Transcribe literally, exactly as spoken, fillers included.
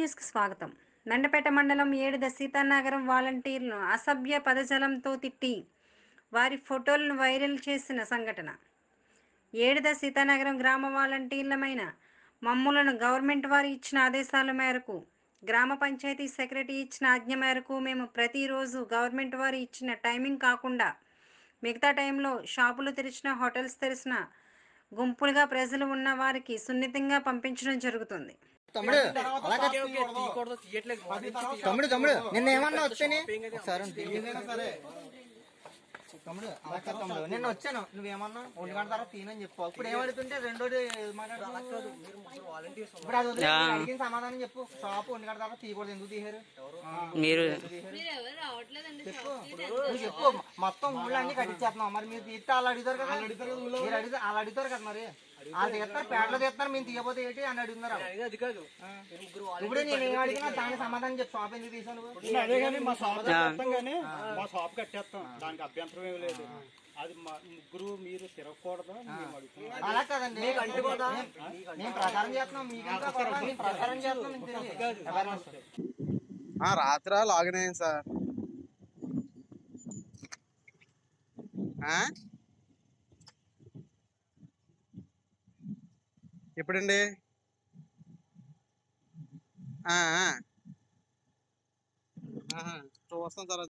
న్యూస్కి స్వాగతం. నండపేట మండలం ఏడుద సీతానగరం వాలంటీర్లను అసభ్య పదజాలంతో తిట్టి వారి ఫోటోలను వైరల్ చేసిన సంఘటన. ఏడుద సీతానగరం గ్రామ వాలంటీర్లమైన మమ్ములను గవర్నమెంట్ వారు ఇచ్చిన ఆదేశాల మేరకు, గ్రామ పంచాయతీ సెక్రటరీ ఇచ్చిన ఆజ్ఞ మేరకు మేము ప్రతిరోజు గవర్నమెంట్ వారు ఇచ్చిన టైమింగ్ కాకుండా మిగతా టైంలో షాపులు తెరిచిన, హోటల్స్ తెరిచిన గుంపులుగా ప్రజలు ఉన్న వారికి సున్నితంగా పంపించడం జరుగుతుంది. తమ్ముడు తమ్ముడు తమ్ముడు నిన్న ఏమన్నా వచ్చాని తమ్ముడు అలా తమ్ముడు నిన్న వచ్చాను, నువ్వేమన్నా ఒంటి గంట తర్వాత తీనని చెప్పు. ఇప్పుడు ఏమడుతుంటే రెండోది ఇప్పుడు అది అడిగిన సమాధానం చెప్పు. షాప్ ఒంటి గంట తర్వాత తీయకూడదు, ఎందుకు తీసారు మీరు చెప్పు. నువ్వు చెప్పు. మొత్తం ఊళ్ళో అన్ని కట్టించేస్తున్నావు, మరి మీరు తీస్తే వాళ్ళు అడుగుతారు కదా, మీరు అడిగితే వాళ్ళు అడుగుతారు కదా, మరి వాళ్ళు తీస్తారు పేటలో తీస్తారు, మేము తీయపోతే ఏంటి అని అడుగుతున్నారు. ఇప్పుడు నేను ఏం అడిగినా దానికి సమాధానం చెప్పు. షాప్ ఎందుకు తీసాను? అదే కానీ మా షాప్ కట్టేస్తాం కానీ మా షాప్ కట్టేస్తాం, దానికి అభ్యంతరం ఏమి లేదు. అది ముగ్గురు మీరు తిరగకూడదు. అలా కదండి, మేము ప్రచారం చేస్తున్నాం, మీకంతా ప్రచారం చేస్తున్నాం. రాత్రి లాగిన్ అయ్యాను సార్. ఎప్పుడండి? చూస్తాం తర్వాత.